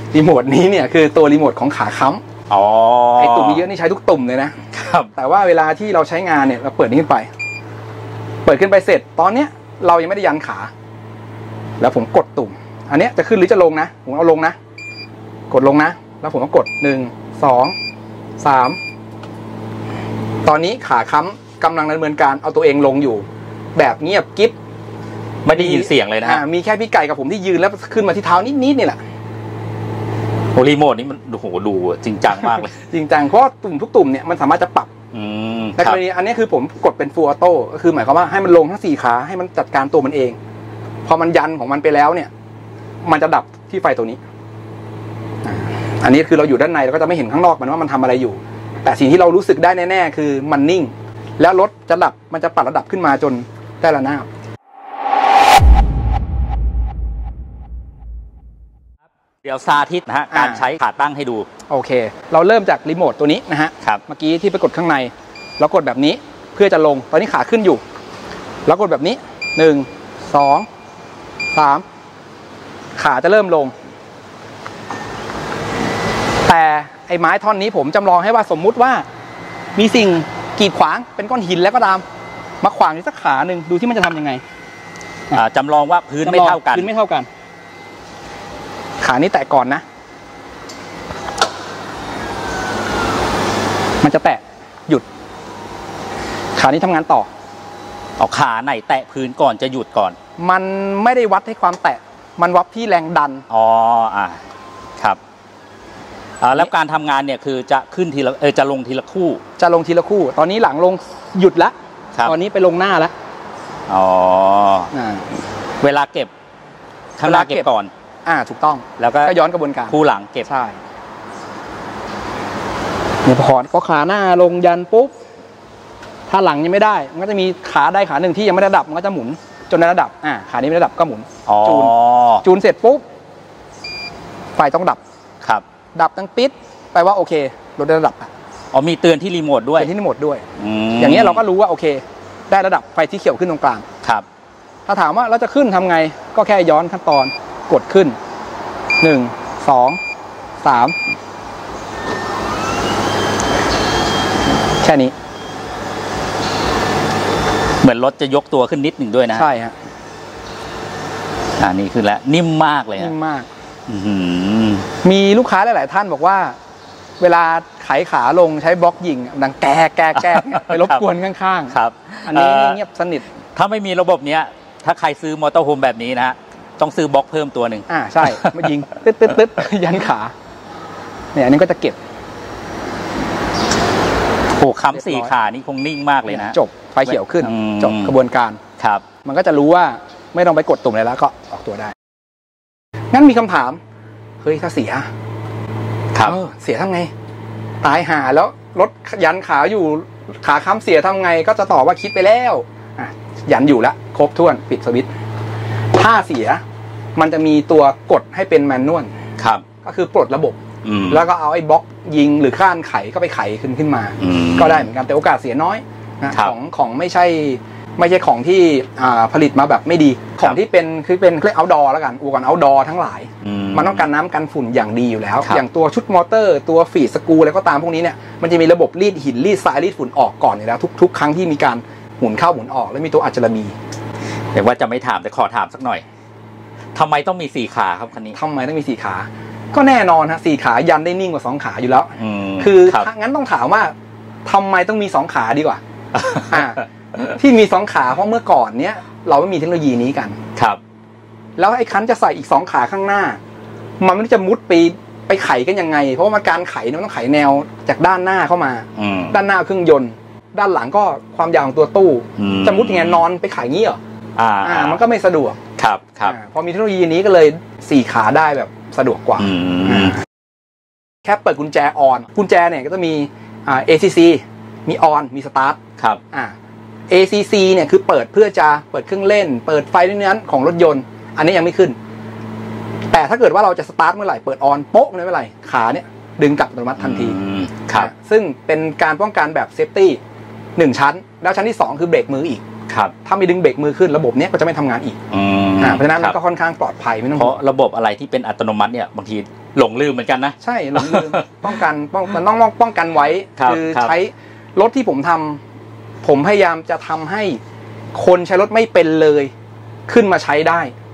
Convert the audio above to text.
รีโมทนี้เนี่ยคือตัวรีโมทของขาค้ำไอตุ่มเยอะนี่ใช้ทุกตุ่มเลยนะครับแต่ว่าเวลาที่เราใช้งานเนี่ยเราเปิดนี้ขึ้นไปเสร็จตอนเนี้ยเรายังไม่ได้ยันขาแล้วผมกดตุ่มอันเนี้ยจะขึ้นหรือจะลงนะผมเอาลงนะกดลงนะแล้วผมก็กด1 2 3ตอนนี้ขาค้ำกำลังดำเนินการเอาตัวเองลงอยู่แบบเงียบกิ๊บไม่ได้ยินเสียงเลยนะมีแค่พี่ไก่กับผมที่ยืนแล้วขึ้นมาที่เท้านิดนี่แหละโอ้รีโมทนี้มันโหดูจริงจังมากเลยจริงจังเพราะตุ่มทุกตุ่มเนี่ยมันสามารถจะปรับแต่กรณีอันนี้คือผมกดเป็นฟูลออโต้ก็คือหมายความว่าให้มันลงทั้ง4ขาให้มันจัดการตัวมันเองพอมันยันของมันไปแล้วเนี่ยมันจะดับที่ไฟตัวนี้อันนี้คือเราอยู่ด้านในเราก็จะไม่เห็นข้างนอกมันว่ามันทำอะไรอยู่แต่สิ่งที่เรารู้สึกได้แน่ๆคือมันนิ่งแล้วรถจะดับมันจะปรับระดับขึ้นมาจนได้ระนาบเดี๋ยวสาธิตนะฮะการใช้ขาตั้งให้ดูโอเคเราเริ่มจากรีโมทตัวนี้นะฮะเมื่อกี้ที่ไปกดข้างในเรากดแบบนี้เพื่อจะลงตอนนี้ขาขึ้นอยู่แล้วกดแบบนี้1 2 3ขาจะเริ่มลงแต่ไอ้ไม้ท่อนนี้ผมจำลองให้ว่าสมมุติว่ามีสิ่งกีดขวางเป็นก้อนหินแล้วก็ตามมาขวางที่สักขาหนึ่งดูที่มันจะทำยังไงจำลองว่าพื้นไม่เท่ากันขานี้แตะก่อนนะมันจะแตะหยุดขานี้ทำงานต่อเอาขาไหนแตะพื้นก่อนจะหยุดก่อนมันไม่ได้วัดให้ความแตะมันวัดที่แรงดันครับแล้วการทำงานเนี่ยคือจะขึ้นทีละจะลงทีละคู่ตอนนี้หลังลงหยุดแล้วตอนนี้ไปลงหน้าแล้วเวลาเก็บข้างหน้าเก็บก่อนถูกต้องแล้วก็ย้อนกระบวนการคู่หลังเก็บใช่เนี่ยพอขาหน้าลงยันปุ๊บถ้าหลังยังไม่ได้มันก็จะมีขาได้ขาหนึ่งที่ยังไม่ได้ระดับมันก็จะหมุนจนได้ระดับขานี้ไม่ได้ระดับก็หมุนจูนเสร็จปุ๊บไฟต้องดับดับตั้งปิดแปลว่าโอเครถได้ระดับมีเตือนที่รีโมทด้วยอย่างนี้เราก็รู้ว่าโอเคได้ระดับไฟที่เขียวขึ้นตรงกลางถ้าถามว่าเราจะขึ้นทำไงก็แค่ย้อนขั้นตอนกดขึ้น1 2 3แค่นี้เหมือนรถจะยกตัวขึ้นนิดหนึ่งด้วยนะใช่ฮะนี่คือแล้วนิ่มมากเลยนิ่มมากมีลูกค้าหลายๆท่านบอกว่าเวลาไขขาลงใช้บล็อกยิงดังแก้ไปรบกวนข้างๆครับอันนี้เงียบสนิทถ้าไม่มีระบบเนี้ยถ้าใครซื้อมอเตอร์โฮมแบบนี้นะฮะต้องซื้อบล็อกเพิ่มตัวหนึ่งใช่มายิงตึ๊ดยันขาเนี่ยอันนี้ก็จะเก็บโอ้ค้ำ4ขานี่คงนิ่งมากเลยนะจบไฟเขียวขึ้นจบกระบวนการครับมันก็จะรู้ว่าไม่ต้องไปกดตุ่มอะไรแล้วก็ออกตัวได้งั้นมีคำถามเฮ้ยถ้าเสียเสียทำไงตายหาแล้วรถยันขาอยู่ขาค้ำเสียทำไงก็จะตอบว่าคิดไปแล้วยันอยู่แล้วครบถ้วนปิดสวิตช์ถ้าเสียมันจะมีตัวกดให้เป็นแมนนวลก็คือปลดระบบแล้วก็เอาไอ้บล็อกยิงหรือข้านไขก็ไปไขขึ้นมาก็ได้เหมือนกันแต่โอกาสเสียน้อยนะของไม่ใช่ของที่ผลิตมาแบบไม่ดีของที่เป็นเรียกเอาท์ดอร์แล้วกันอุปกรณ์เอาท์ดอร์ทั้งหลายมันต้องการน้ำกันฝุ่นอย่างดีอยู่แล้วอย่างตัวชุดมอเตอร์ตัวฟีดสกรูอะไรก็ตามพวกนี้เนี่ยมันจะมีระบบรีดหินรีดทรายรีดฝุ่นออกก่อนอยู่แล้วทุกครั้งที่มีการหมุนเข้าหมุนออกแล้วมีตัวอัจฉริยะแต่ว่าจะไม่ถามแต่ขอถามสักหน่อยทำไมต้องมี4ขาครับคันนี้ทำไมต้องมี4ขาก็แน่นอนฮะ4ขายันได้นิ่งกว่า2ขาอยู่แล้วคืองั้นต้องถามว่าทำไมต้องมี2ขาดีกว่าที่มี2ขาเพราะเมื่อก่อนเนี้ยเราไม่มีเทคโนโลยีนี้กันแล้วไอ้คันจะใส่อีก2ขาข้างหน้ามันไม่รู้จะมุดไปไขกันยังไงเพราะว่ามันการไขเนี่ยต้องไขแนวจากด้านหน้าเข้ามาด้านหน้าเครื่องยนต์ด้านหลังก็ความยาวของตัวตู้จะมุดยังไงนอนไปไขงี้เหรอมันก็ไม่สะดวกพอมีเทคโนโลยีนี้ก็เลย4ขาได้แบบสะดวกกว่าแค่เปิดกุญแจออนกุญแจเนี่ยก็จะมีACC มีออนมีสตาร์ทACC เนี่ยคือเปิดเพื่อจะเปิดเครื่องเล่นเปิดไฟนั้นของรถยนต์อันนี้ยังไม่ขึ้นแต่ถ้าเกิดว่าเราจะสตาร์ทเมื่อไหร่เปิดออนโป๊ะไม่เป็นไรขาเนี่ยดึงกลับอัตโนมัติทันทีซึ่งเป็นการป้องกันแบบเซฟตี้1ชั้นแล้วชั้นที่2คือเบรกมืออีกถ้าไม่ดึงเบรกมือขึ้นระบบนี้ก็จะไม่ทำงานอีกเพราะฉะนั้นมันก็ค่อนข้างปลอดภัยไม่ต้องเพราะระบบอะไรที่เป็นอัตโนมัติเนี่ยบางทีหลงลืมเหมือนกันนะใช่หลงลืมป้องกันมันต้องป้องกันไว้คือใช้รถที่ผมทำผมพยายามจะทำให้คนใช้รถไม่เป็นเลยขึ้นมาใช้ได้